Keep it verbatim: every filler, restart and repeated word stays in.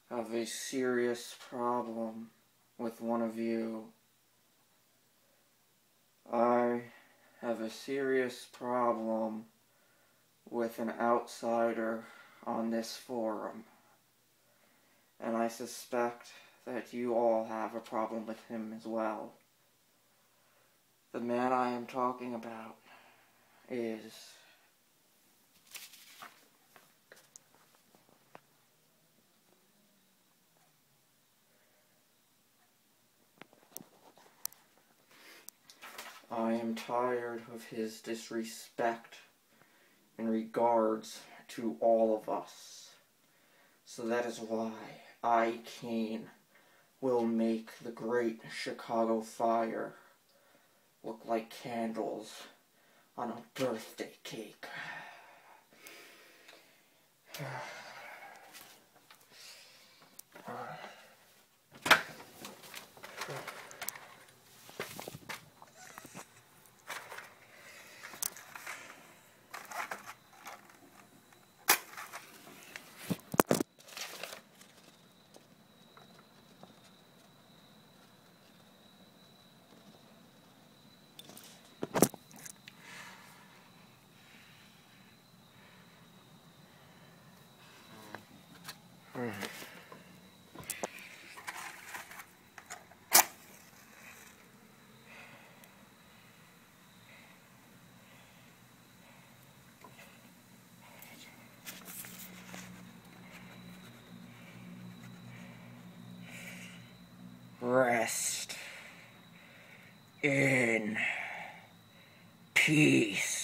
have a serious problem with one of you. I have a serious problem with an outsider on this forum. And I suspect that you all have a problem with him as well. The man I am talking about is I am tired of his disrespect in regards to all of us. So that is why I, Kane, will make the great Chicago fire look like candles on a birthday cake. Rest in peace.